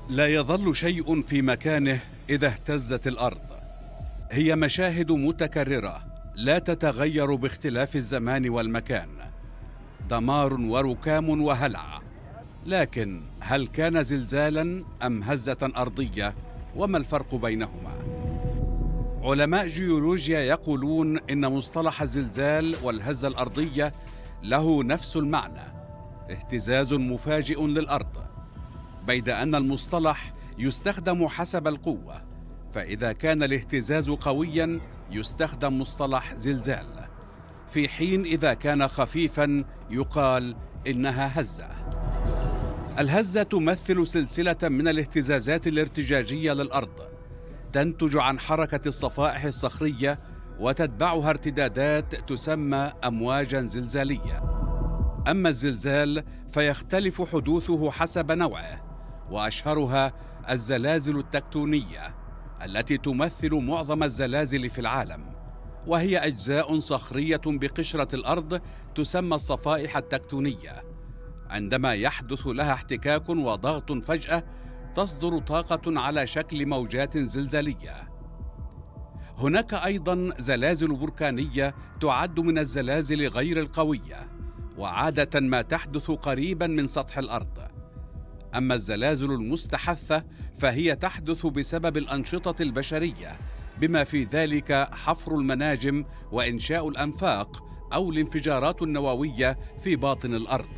لا يظل شيء في مكانه إذا اهتزت الأرض. هي مشاهد متكررة لا تتغير باختلاف الزمان والمكان، دمار وركام وهلع. لكن هل كان زلزالاً أم هزة أرضية؟ وما الفرق بينهما؟ علماء جيولوجيا يقولون إن مصطلح الزلزال والهزة الأرضية له نفس المعنى، اهتزاز مفاجئ للأرض، بيد أن المصطلح يستخدم حسب القوة. فإذا كان الاهتزاز قوياً يستخدم مصطلح زلزال، في حين إذا كان خفيفاً يقال إنها هزة. الهزة تمثل سلسلة من الاهتزازات الارتجاجية للأرض، تنتج عن حركة الصفائح الصخرية وتتبعها ارتدادات تسمى أمواجاً زلزالية. أما الزلزال فيختلف حدوثه حسب نوعه، وأشهرها الزلازل التكتونية التي تمثل معظم الزلازل في العالم، وهي أجزاء صخرية بقشرة الأرض تسمى الصفائح التكتونية. عندما يحدث لها احتكاك وضغط فجأة تصدر طاقة على شكل موجات زلزالية. هناك أيضاً زلازل بركانية تعد من الزلازل غير القوية، وعادة ما تحدث قريباً من سطح الأرض. أما الزلازل المستحثة فهي تحدث بسبب الأنشطة البشرية، بما في ذلك حفر المناجم وإنشاء الأنفاق أو الانفجارات النووية في باطن الأرض.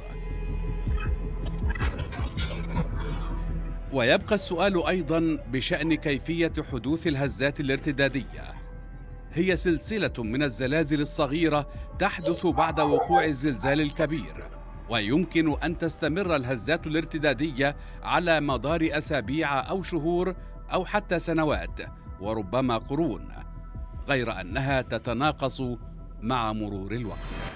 ويبقى السؤال أيضاً بشأن كيفية حدوث الهزات الارتدادية. هي سلسلة من الزلازل الصغيرة تحدث بعد وقوع الزلزال الكبير، ويمكن أن تستمر الهزات الارتدادية على مدار أسابيع أو شهور أو حتى سنوات وربما قرون، غير أنها تتناقص مع مرور الوقت.